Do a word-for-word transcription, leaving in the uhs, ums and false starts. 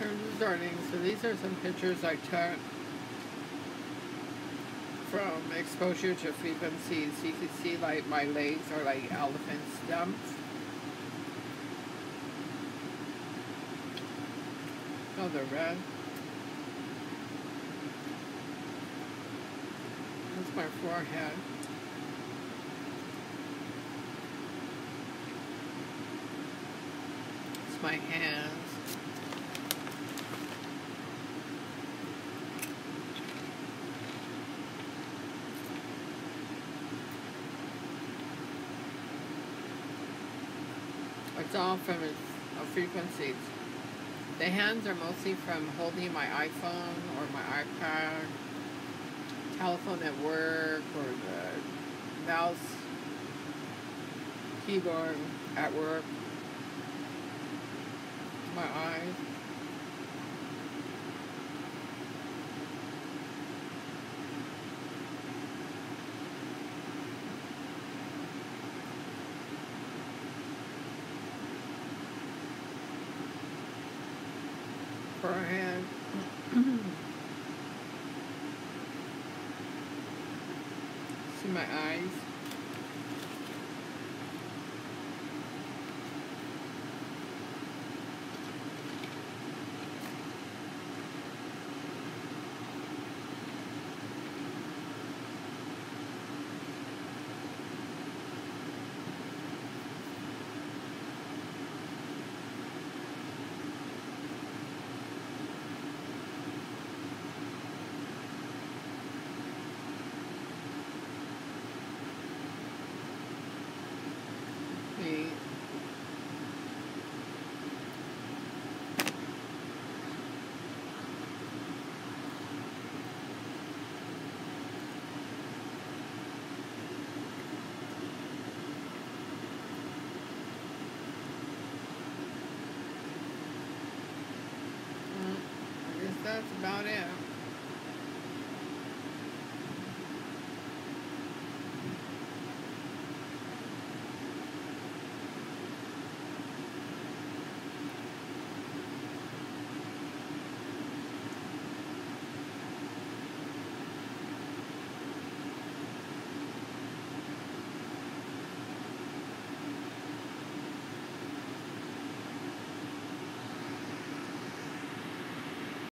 Here's darling. So these are some pictures I took from exposure to frequencies. You can see like my legs are like elephant stumps. Oh, they're red. That's my forehead. It's my hands. It's all from a frequencies. The hands are mostly from holding my iPhone or my iPad, telephone at work, or the mouse, keyboard at work. My eyes. Forehead. See my eyes. That's about it.